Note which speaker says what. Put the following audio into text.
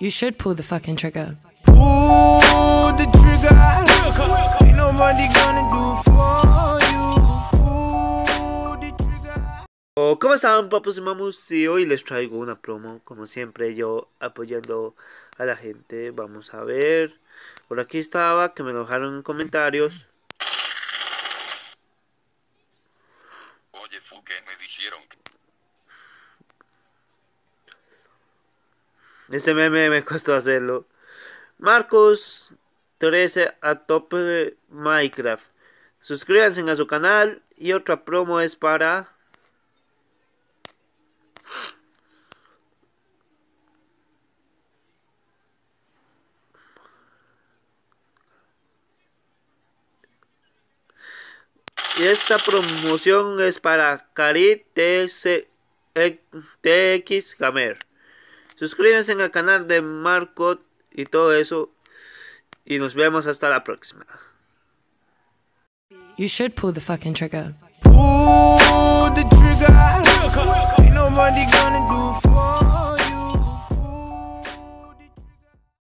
Speaker 1: You should pull the fucking trigger.
Speaker 2: Pull the trigger. Ain't nobody gonna do for you. Pull the trigger.
Speaker 3: ¿Cómo están, papus y mamus? Y hoy les traigo una promo, como siempre, yo apoyando a la gente. Vamos a ver. Por aquí estaba, que me lo dejaron en comentarios.
Speaker 4: Oye, Fuque, me dijeron que...
Speaker 3: Este meme me costó hacerlo. Marcos 13 a tope de Minecraft. Suscríbanse a su canal. Y otra promo es para... Y esta promoción es para Carit TX Gamer. Suscríbanse al canal de Marco y todo eso. Y nos vemos hasta la próxima.
Speaker 1: You should pull the fucking trigger.
Speaker 2: Pull the trigger. Ain't nobody gonna